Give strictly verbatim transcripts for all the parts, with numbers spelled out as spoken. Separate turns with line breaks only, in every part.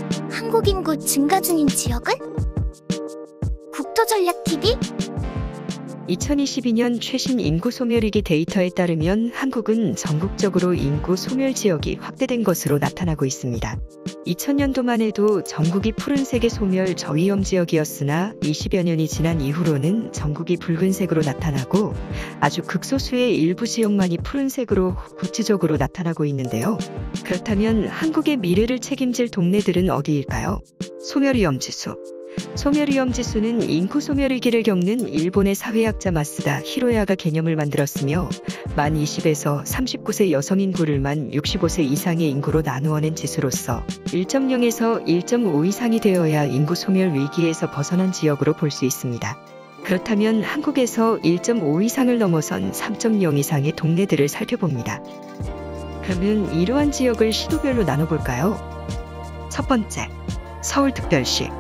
한국 인구 증가 중인 지역은? 국토전략티비?
이천이십이 년 최신 인구 소멸위기 데이터에 따르면 한국은 전국적으로 인구 소멸 지역이 확대된 것으로 나타나고 있습니다. 이천 년도만 해도 전국이 푸른색의 소멸 저위험 지역이었으나 이십여 년이 지난 이후로는 전국이 붉은색으로 나타나고 아주 극소수의 일부 지역만이 푸른색으로 구체적으로 나타나고 있는데요. 그렇다면 한국의 미래를 책임질 동네들은 어디일까요? 소멸위험 지수. 소멸위험 지수는 인구 소멸 위기를 겪는 일본의 사회학자 마쓰다 히로야가 개념을 만들었으며 만 이십에서 삼십구 세 여성 인구를 만 육십오 세 이상의 인구로 나누어낸 지수로서 일 점 영에서 일 점 오 이상이 되어야 인구 소멸 위기에서 벗어난 지역으로 볼 수 있습니다. 그렇다면 한국에서 일 점 오 이상을 넘어선 삼 점 영 이상의 동네들을 살펴봅니다. 그러면 이러한 지역을 시도별로 나눠볼까요? 첫 번째, 서울특별시.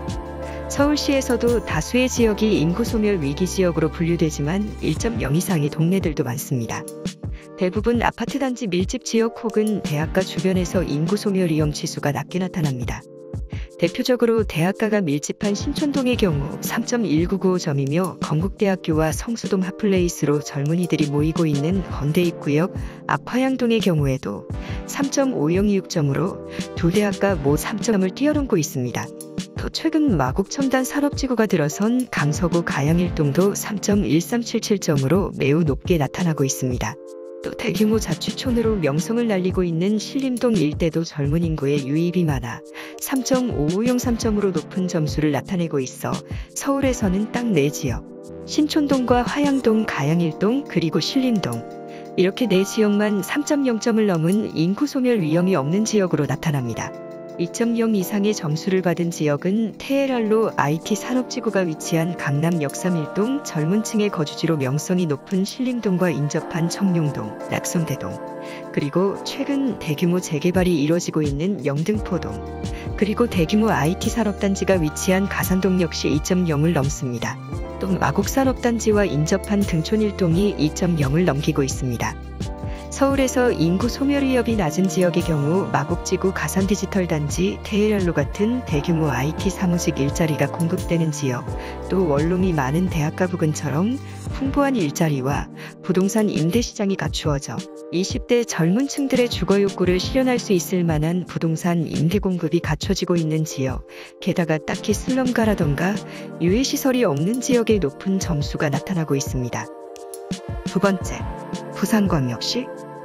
서울시에서도 다수의 지역이 인구 소멸 위기 지역으로 분류되지만 일 점 영 이상의 동네들도 많습니다. 대부분 아파트 단지 밀집 지역 혹은 대학가 주변에서 인구 소멸 위험 지수가 낮게 나타납니다. 대표적으로 대학가가 밀집한 신촌동의 경우 삼 점 일구구오 점이며 건국대학교와 성수동 핫플레이스로 젊은이들이 모이고 있는 건대입구역 앞화양동의 경우에도 삼 점 오영이육 점으로 두 대학가 모 삼 점을 뛰어넘고 있습니다. 또 최근 마곡 첨단 산업지구가 들어선 강서구 가양일동도 삼 점 일삼칠칠 점으로 매우 높게 나타나고 있습니다. 또 대규모 자취촌으로 명성을 날리고 있는 신림동 일대도 젊은 인구의 유입이 많아 삼 점 오오영삼 점으로 높은 점수를 나타내고 있어 서울에서는 딱 네 지역, 신촌동과 화양동, 가양일동, 그리고 신림동 이렇게 네 지역만 삼 점 영 점을 넘은 인구 소멸 위험이 없는 지역으로 나타납니다. 이 점 영 이상의 점수를 받은 지역은 테헤랄로 아이티 산업지구가 위치한 강남 역삼일동, 젊은 층의 거주지로 명성이 높은 신림동과 인접한 청룡동, 낙성대동, 그리고 최근 대규모 재개발이 이뤄지고 있는 영등포동, 그리고 대규모 아이티 산업단지가 위치한 가산동 역시 이 점 영을 넘습니다. 또 마곡산업단지와 인접한 등촌일동이 이 점 영을 넘기고 있습니다. 서울에서 인구 소멸 위협이 낮은 지역의 경우 마곡지구 가산디지털단지, 테헤랄로 같은 대규모 아이티 사무직 일자리가 공급되는 지역, 또 원룸이 많은 대학가 부근처럼 풍부한 일자리와 부동산 임대시장이 갖추어져 이십 대 젊은 층들의 주거 욕구를 실현할 수 있을 만한 부동산 임대 공급이 갖춰지고 있는 지역, 게다가 딱히 슬럼가라던가 유해시설이 없는 지역의 높은 점수가 나타나고 있습니다. 두 번째, 부산광역시.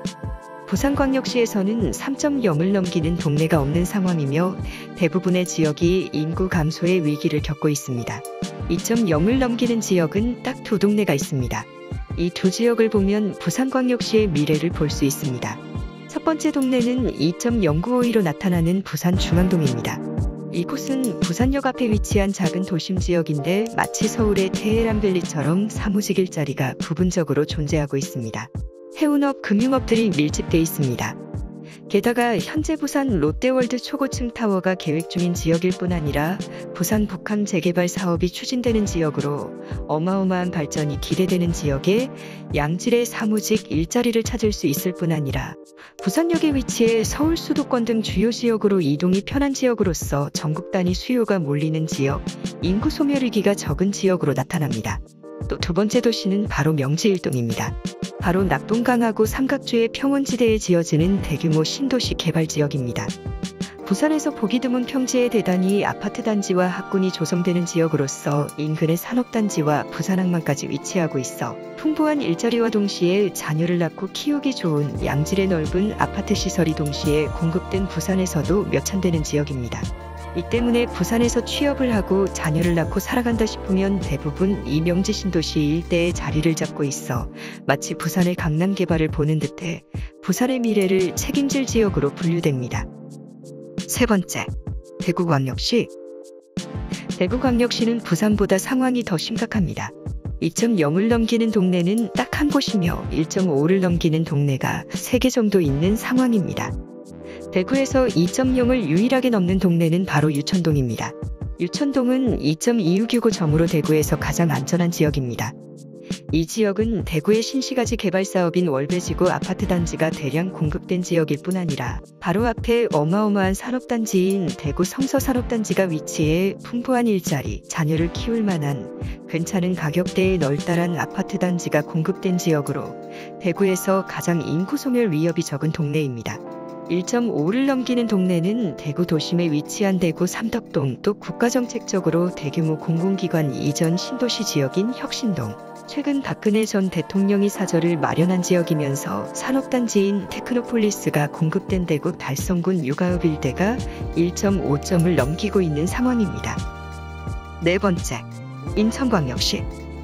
부산광역시에서는 삼 점 영을 넘기는 동네가 없는 상황이며 대부분의 지역이 인구 감소의 위기를 겪고 있습니다. 이 점 영을 넘기는 지역은 딱 두 동네가 있습니다. 이 두 지역을 보면 부산광역시의 미래를 볼 수 있습니다. 첫 번째 동네는 이 점 영구오이로 나타나는 부산중앙동입니다. 이곳은 부산역 앞에 위치한 작은 도심 지역인데 마치 서울의 테헤란밸리처럼 사무직 일자리가 부분적으로 존재하고 있습니다. 해운업, 금융업들이 밀집돼 있습니다. 게다가 현재 부산 롯데월드 초고층 타워가 계획 중인 지역일 뿐 아니라 부산 북항 재개발 사업이 추진되는 지역으로 어마어마한 발전이 기대되는 지역에 양질의 사무직 일자리를 찾을 수 있을 뿐 아니라 부산역에 위치해 서울 수도권 등 주요 지역으로 이동이 편한 지역으로서 전국 단위 수요가 몰리는 지역, 인구 소멸 위기가 적은 지역으로 나타납니다. 또 두 번째 도시는 바로 명지일동입니다. 바로 낙동강하고 삼각주의 평원지대에 지어지는 대규모 신도시 개발 지역입니다. 부산에서 보기 드문 평지에 대단히 아파트 단지와 학군이 조성되는 지역으로서 인근의 산업단지와 부산항만까지 위치하고 있어 풍부한 일자리와 동시에 자녀를 낳고 키우기 좋은 양질의 넓은 아파트 시설이 동시에 공급된 부산에서도 몇 찬되는 지역입니다. 이 때문에 부산에서 취업을 하고 자녀를 낳고 살아간다 싶으면 대부분 이 명지 신도시 일대에 자리를 잡고 있어 마치 부산의 강남 개발을 보는 듯해 부산의 미래를 책임질 지역으로 분류됩니다. 세 번째, 대구광역시. 대구광역시는 부산보다 상황이 더 심각합니다. 이 점 영을 넘기는 동네는 딱 한 곳이며 일 점 오를 넘기는 동네가 세 개 정도 있는 상황입니다. 대구에서 이 점 영을 유일하게 넘는 동네는 바로 유천동입니다. 유천동은 이 점 이육육오 점으로 대구에서 가장 안전한 지역입니다. 이 지역은 대구의 신시가지 개발 사업인 월배지구 아파트 단지가 대량 공급된 지역일 뿐 아니라 바로 앞에 어마어마한 산업단지인 대구 성서산업단지가 위치해 풍부한 일자리, 자녀를 키울 만한 괜찮은 가격대의 널따란 아파트 단지가 공급된 지역으로 대구에서 가장 인구 소멸 위협이 적은 동네입니다. 일 점 오를 넘기는 동네는 대구 도심에 위치한 대구 삼덕동, 또 국가정책적으로 대규모 공공기관 이전 신도시 지역인 혁신동, 최근 박근혜 전 대통령이 사저를 마련한 지역이면서 산업단지인 테크노폴리스가 공급된 대구 달성군 육아읍 일대가 일 점 오 점을 넘기고 있는 상황입니다. 네 번째, 인천광역시.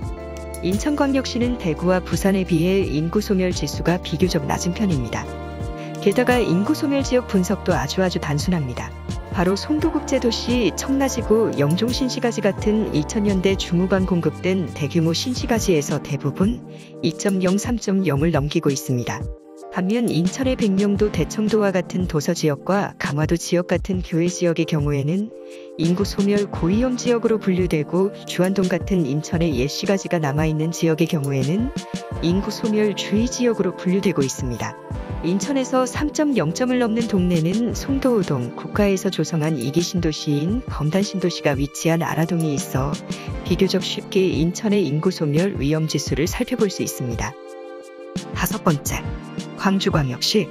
인천광역시는 대구와 부산에 비해 인구 소멸 지수가 비교적 낮은 편입니다. 게다가 인구 소멸 지역 분석도 아주 아주 단순합니다. 바로 송도국제도시, 청라지구, 영종신시가지 같은 이천 년대 중후반 공급된 대규모 신시가지에서 대부분 이 점 영, 삼 점 영을 넘기고 있습니다. 반면 인천의 백령도, 대청도와 같은 도서지역과 강화도 지역 같은 교외 지역의 경우에는 인구 소멸 고위험 지역으로 분류되고, 주안동 같은 인천의 옛 시가지가 남아있는 지역의 경우에는 인구 소멸 주의 지역으로 분류되고 있습니다. 인천에서 삼 점 영 점을 넘는 동네는 송도우동, 국가에서 조성한 이 기 신도시인 검단신도시가 위치한 아라동이 있어 비교적 쉽게 인천의 인구 소멸 위험 지수를 살펴볼 수 있습니다. 다섯 번째, 광주광역시.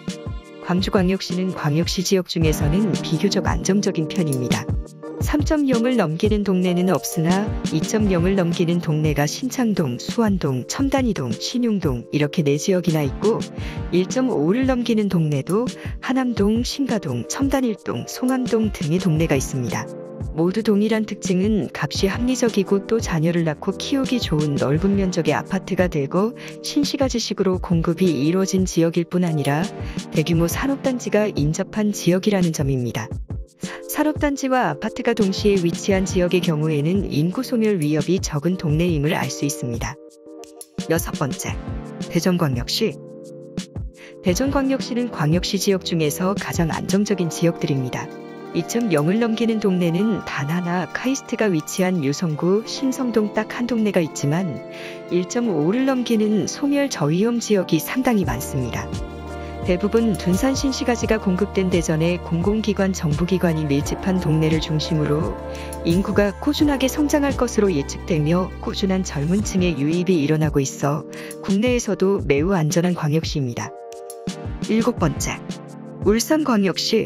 광주광역시는 광역시 지역 중에서는 비교적 안정적인 편입니다. 삼 점 영을 넘기는 동네는 없으나 이 점 영을 넘기는 동네가 신창동, 수안동, 첨단이동, 신용동 이렇게 네 지역이나 있고, 일 점 오를 넘기는 동네도 하남동, 신가동, 첨단일동, 송암동 등의 동네가 있습니다. 모두 동일한 특징은 값이 합리적이고 또 자녀를 낳고 키우기 좋은 넓은 면적의 아파트가 되고 신시가지식으로 공급이 이루어진 지역일 뿐 아니라 대규모 산업단지가 인접한 지역이라는 점입니다. 산업단지와 아파트가 동시에 위치한 지역의 경우에는 인구 소멸 위협이 적은 동네임을 알 수 있습니다. 여섯 번째, 대전광역시. 대전광역시는 광역시 지역 중에서 가장 안정적인 지역들입니다. 이 점 영을 넘기는 동네는 단 하나, 카이스트가 위치한 유성구, 신성동 딱 한 동네가 있지만 일 점 오를 넘기는 소멸 저위험 지역이 상당히 많습니다. 대부분 둔산 신시가지가 공급된 대전의 공공기관, 정부기관이 밀집한 동네를 중심으로 인구가 꾸준하게 성장할 것으로 예측되며 꾸준한 젊은 층의 유입이 일어나고 있어 국내에서도 매우 안전한 광역시입니다. 일곱 번째, 울산광역시.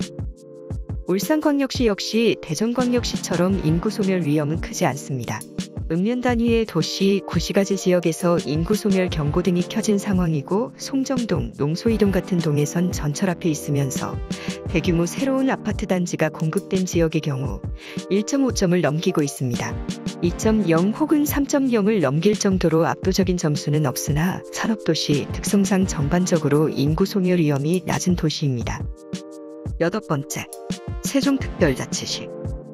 울산광역시 역시 대전광역시처럼 인구 소멸 위험은 크지 않습니다. 읍면 단위의 도시, 구시가지 지역에서 인구 소멸 경고 등이 켜진 상황이고, 송정동, 농소이동 같은 동에선 전철 앞에 있으면서 대규모 새로운 아파트 단지가 공급된 지역의 경우 일 점 오 점을 넘기고 있습니다. 이 점 영 혹은 삼 점 영을 넘길 정도로 압도적인 점수는 없으나 산업도시 특성상 전반적으로 인구 소멸 위험이 낮은 도시입니다. 여덟 번째, 세종특별자치시.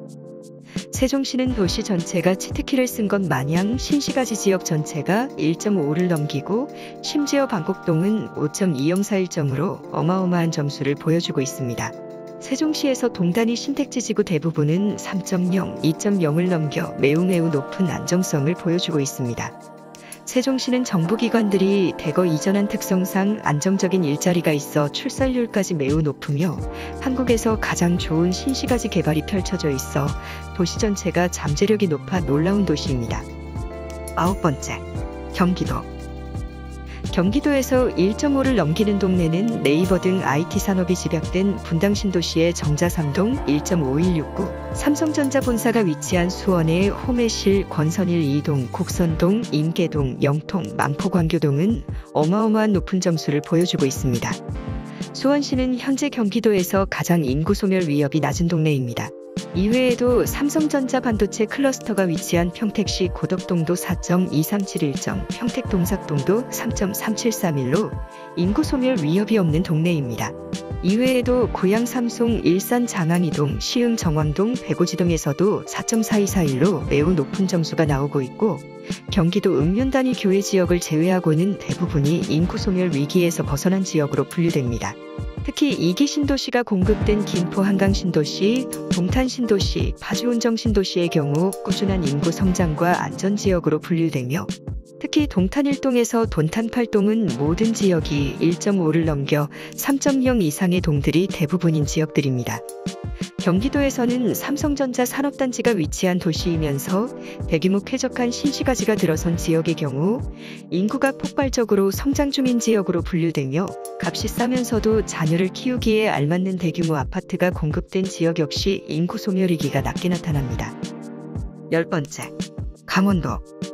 세종시는 도시 전체가 치트키를 쓴 것 마냥 신시가지 지역 전체가 일 점 오를 넘기고, 심지어 방곡동은 오 점 이영사일 점으로 어마어마한 점수를 보여주고 있습니다. 세종시에서 동단위 신택지지구 대부분은 삼 점 영, 이 점 영을 넘겨 매우 매우 높은 안정성을 보여주고 있습니다. 세종시는 정부기관들이 대거 이전한 특성상 안정적인 일자리가 있어 출산율까지 매우 높으며 한국에서 가장 좋은 신시가지 개발이 펼쳐져 있어 도시 전체가 잠재력이 높아 놀라운 도시입니다. 아홉 번째, 경기도. 경기도에서 일 점 오를 넘기는 동네는 네이버 등 아이티 산업이 집약된 분당 신도시의 정자삼동, 일 점 오일육구, 삼성전자 본사가 위치한 수원의 호매실, 권선일 이동, 곡선동, 임계동, 영통, 만포광교동은 어마어마한 높은 점수를 보여주고 있습니다. 수원시는 현재 경기도에서 가장 인구 소멸 위협이 낮은 동네입니다. 이외에도 삼성전자 반도체 클러스터가 위치한 평택시 고덕동도 사 점 이삼칠일 점, 평택 동삭동도 삼 점 삼칠삼일로 인구 소멸 위협이 없는 동네입니다. 이외에도 고양 삼송, 일산 장항이동, 시흥 정왕동, 백오지동에서도 사 점 사이사일로 매우 높은 점수가 나오고 있고, 경기도 읍면 단위 교외 지역을 제외하고는 대부분이 인구 소멸 위기에서 벗어난 지역으로 분류됩니다. 특히 이 기 신도시가 공급된 김포 한강 신도시, 동탄 신도시, 파주 운정 신도시의 경우 꾸준한 인구 성장과 안전 지역으로 분류되며 특히 동탄 일 동에서 돈탄 팔 동은 모든 지역이 일 점 오를 넘겨 삼 점 영 이상의 동들이 대부분인 지역들입니다. 경기도에서는 삼성전자 산업단지가 위치한 도시이면서 대규모 쾌적한 신시가지가 들어선 지역의 경우 인구가 폭발적으로 성장 중인 지역으로 분류되며 값이 싸면서도 자녀를 키우기에 알맞는 대규모 아파트가 공급된 지역 역시 인구 소멸 위기가 낮게 나타납니다. 열 번째, 강원도.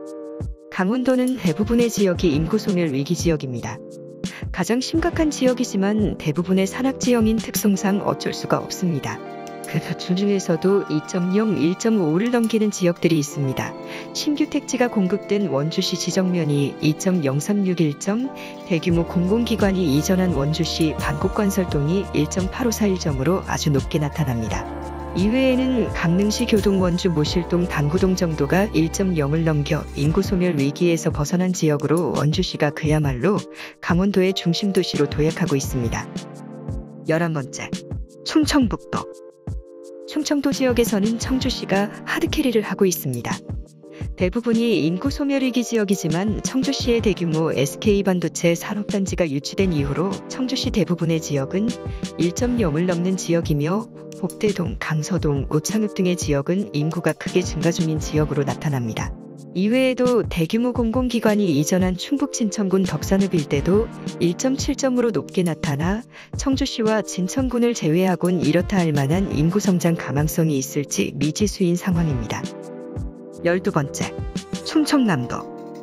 강원도는 대부분의 지역이 인구 소멸 위기 지역입니다. 가장 심각한 지역이지만 대부분의 산악지형인 특성상 어쩔 수가 없습니다. 그 중에서도 이 점 영, 일 점 오를 넘기는 지역들이 있습니다. 신규 택지가 공급된 원주시 지정면이 이 점 영삼육일 점, 대규모 공공기관이 이전한 원주시 반곡건설동이 일 점 팔오사일 점으로 아주 높게 나타납니다. 이외에는 강릉시 교동 원주 모실동 당구동 정도가 일 점 영을 넘겨 인구 소멸 위기에서 벗어난 지역으로 원주시가 그야말로 강원도의 중심 도시로 도약하고 있습니다. 열한 번째, 충청북도. 충청도 지역에서는 청주시가 하드캐리를 하고 있습니다. 대부분이 인구 소멸 위기 지역이지만 청주시의 대규모 에스케이반도체 산업단지가 유치된 이후로 청주시 대부분의 지역은 일 점 영을 넘는 지역이며 복대동, 강서동, 오창읍 등의 지역은 인구가 크게 증가 중인 지역으로 나타납니다. 이외에도 대규모 공공기관이 이전한 충북 진천군 덕산읍 일대도 일 점 칠 점으로 높게 나타나 청주시와 진천군을 제외하곤 이렇다 할 만한 인구 성장 가망성이 있을지 미지수인 상황입니다. 열두 번째, 충청남도.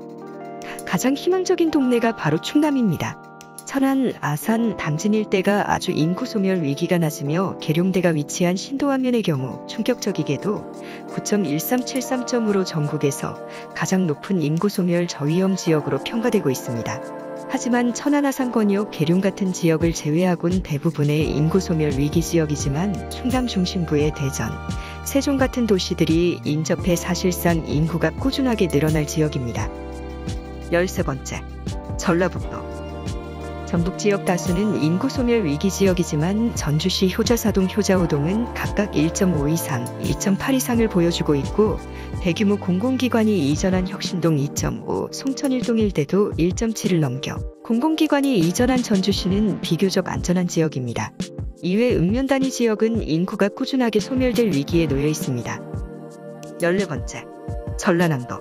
가장 희망적인 동네가 바로 충남입니다. 천안, 아산, 당진 일대가 아주 인구 소멸 위기가 낮으며 계룡대가 위치한 신도안면의 경우 충격적이게도 구 점 일삼칠삼 점으로 전국에서 가장 높은 인구 소멸 저위험 지역으로 평가되고 있습니다. 하지만 천안, 아산, 권역, 계룡 같은 지역을 제외하곤 대부분의 인구 소멸 위기 지역이지만 충남 중심부의 대전, 세종 같은 도시들이 인접해 사실상 인구가 꾸준하게 늘어날 지역입니다. 열세 번째, 전라북도. 전북 지역 다수는 인구 소멸 위기 지역이지만 전주시 효자사동, 효자호동은 각각 일 점 오 이상, 이 점 팔 이상을 보여주고 있고 대규모 공공기관이 이전한 혁신동 이 점 오, 송천일동 일대도 일 점 칠을 넘겨 공공기관이 이전한 전주시는 비교적 안전한 지역입니다. 이외 읍면 단위 지역은 인구가 꾸준하게 소멸될 위기에 놓여 있습니다. 열네 번째, 전라남도.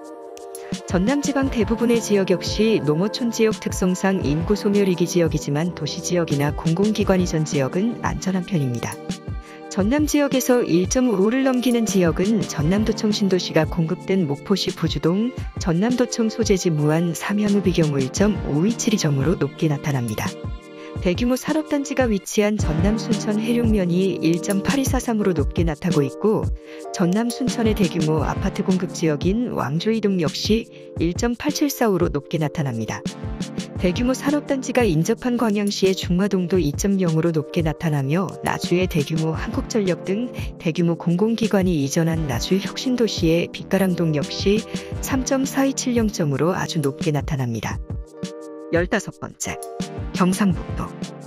전남지방 대부분의 지역 역시 농어촌 지역 특성상 인구 소멸 위기 지역이지만 도시지역이나 공공기관 이전 지역은 안전한 편입니다. 전남 지역에서 일 점 오를 넘기는 지역은 전남도청 신도시가 공급된 목포시 부주동, 전남도청 소재지 무안 삼양읍의 경우 일 점 오이칠이 점으로 높게 나타납니다. 대규모 산업단지가 위치한 전남 순천 해룡면이 일 점 팔이사삼으로 높게 나타나고 있고 전남 순천의 대규모 아파트 공급 지역인 왕조이동 역시 일 점 팔칠사오로 높게 나타납니다. 대규모 산업단지가 인접한 광양시의 중화동도 이 점 영으로 높게 나타나며 나주의 대규모 한국전력 등 대규모 공공기관이 이전한 나주 혁신도시의 빛가랑동 역시 삼 점 사이칠영 점으로 아주 높게 나타납니다. 열다섯 번째, 경상북도.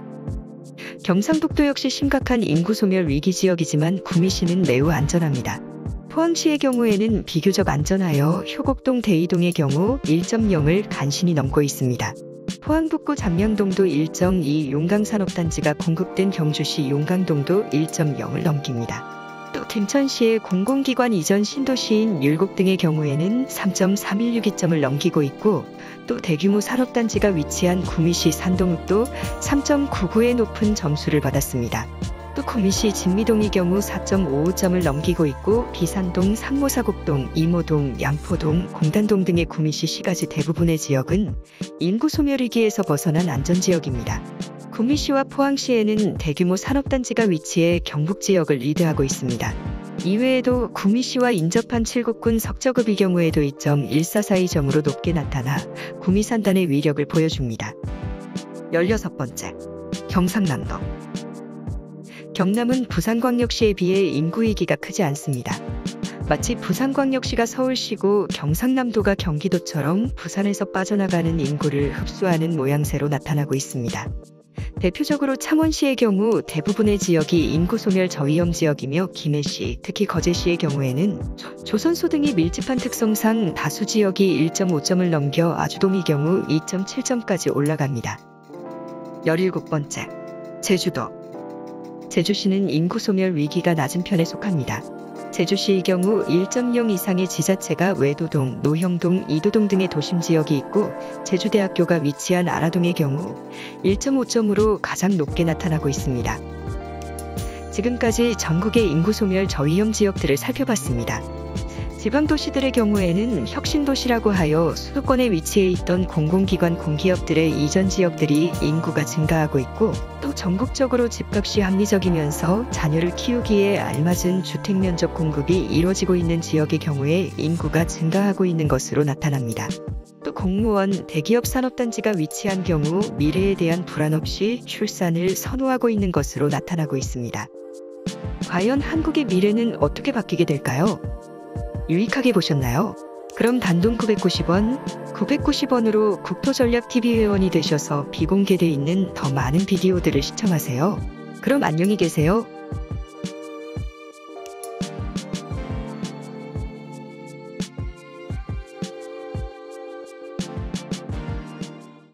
경상북도 역시 심각한 인구 소멸 위기 지역이지만 구미시는 매우 안전합니다. 포항시의 경우에는 비교적 안전하여 효곡동, 대이동의 경우 일 점 영을 간신히 넘고 있습니다. 포항 북구 잠량동도 일 점 이, 용강산업단지가 공급된 경주시 용강동도 일 점 영을 넘깁니다. 또 김천시의 공공기관 이전 신도시인 율곡 등의 경우에는 삼 점 삼일육이 점을 넘기고 있고 또 대규모 산업단지가 위치한 구미시 산동읍도 삼 점 구구의 높은 점수를 받았습니다. 또 구미시 진미동의 경우 사 점 오오 점을 넘기고 있고 비산동, 상모사곡동, 이모동, 양포동, 공단동 등의 구미시 시가지 대부분의 지역은 인구 소멸 위기에서 벗어난 안전지역입니다. 구미시와 포항시에는 대규모 산업단지가 위치해 경북지역을 리드하고 있습니다. 이외에도 구미시와 인접한 칠곡군 석저읍의 경우에도 이 점 일사사이 점으로 높게 나타나 구미산단의 위력을 보여줍니다. 열여섯 번째, 경상남도. 경남은 부산광역시에 비해 인구 위기가 크지 않습니다. 마치 부산광역시가 서울시고 경상남도가 경기도처럼 부산에서 빠져나가는 인구를 흡수하는 모양새로 나타나고 있습니다. 대표적으로 창원시의 경우 대부분의 지역이 인구 소멸 저위험 지역이며 김해시, 특히 거제시의 경우에는 조선소 등이 밀집한 특성상 다수 지역이 일 점 오 점을 넘겨 아주동의 경우 이 점 칠 점까지 올라갑니다. 열일곱 번째, 제주도. 제주시는 인구 소멸 위기가 낮은 편에 속합니다. 제주시의 경우 일 점 영 이상의 지자체가 외도동, 노형동, 이도동 등의 도심 지역이 있고 제주대학교가 위치한 아라동의 경우 일 점 오 점으로 가장 높게 나타나고 있습니다. 지금까지 전국의 인구 소멸 저위험 지역들을 살펴봤습니다. 지방도시들의 경우에는 혁신도시라고 하여 수도권에 위치해 있던 공공기관 공기업들의 이전 지역들이 인구가 증가하고 있고 또 전국적으로 집값이 합리적이면서 자녀를 키우기에 알맞은 주택면적 공급이 이루어지고 있는 지역의 경우에 인구가 증가하고 있는 것으로 나타납니다. 또 공무원, 대기업 산업단지가 위치한 경우 미래에 대한 불안 없이 출산을 선호하고 있는 것으로 나타나고 있습니다. 과연 한국의 미래는 어떻게 바뀌게 될까요? 유익하게 보셨나요? 그럼 단돈 구백구십 원, 구백구십 원으로 국토전략티비 회원이 되셔서 비공개돼 있는 더 많은 비디오들을 시청하세요. 그럼 안녕히 계세요.